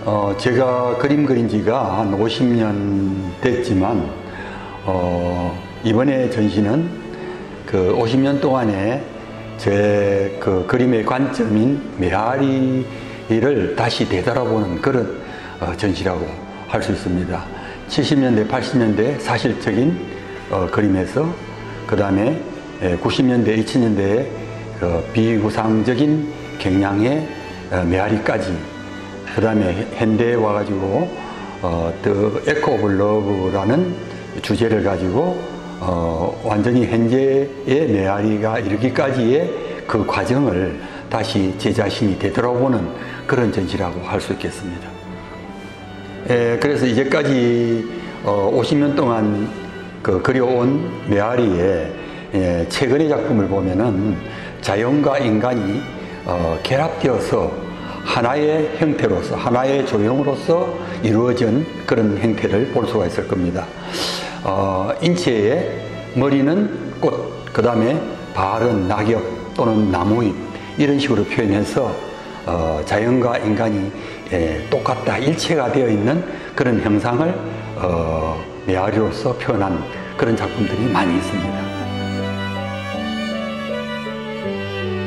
제가 그림 그린 지가 한 50년 됐지만, 이번에 전시는 그 50년 동안에 제 그 그림의 관점인 메아리를 다시 되돌아보는 그런 전시라고 할 수 있습니다. 70년대, 80년대 사실적인 그림에서, 그 다음에 90년대, 2000년대의 비구상적인 경향의 메아리까지, 그 다음에 현대에 와가지고 The Echo of Love라는 주제를 가지고 완전히 현재의 메아리가 이르기까지의 그 과정을 다시 제 자신이 되돌아보는 그런 전시라고 할 수 있겠습니다. 그래서 이제까지 50년 동안 그려온 메아리의 최근의 작품을 보면은 자연과 인간이 결합되어서 하나의 형태로서, 하나의 조형으로서 이루어진 그런 형태를 볼 수가 있을 겁니다. 인체의 머리는 꽃, 그 다음에 발은 낙엽 또는 나무잎, 이런 식으로 표현해서 자연과 인간이 똑같다, 일체가 되어 있는 그런 형상을 메아리로서 표현한 그런 작품들이 많이 있습니다.